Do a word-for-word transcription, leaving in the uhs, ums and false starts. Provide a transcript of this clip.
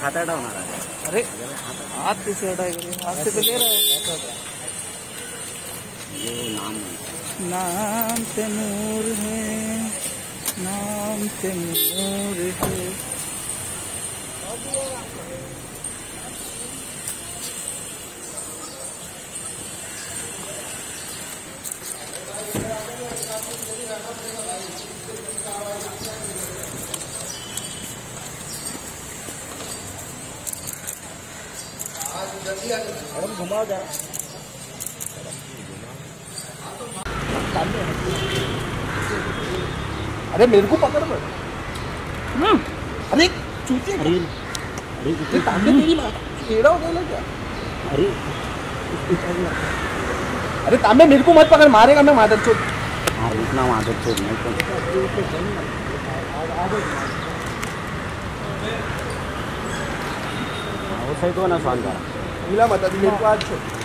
खाता हटाओ ना। अरे हाथ किसे हटाएगा? हाथ से तो ले रहा है। ये नाम नाम से नूर है, नाम से नूर है। घुमाओ जरा। अरे मेरे को पकड़ मत। अरे चूती। अरे अरे तांबे तेरी माँ कीड़ा हो गया क्या? अरे अरे तांबे मेरे को मत पकड़, मारेगा मैं मादर चोद। हाँ रुकना मादर चोद नहीं तो वो सही तो ना स्वान करा मिला मत अभी मेरे को आज छोड़।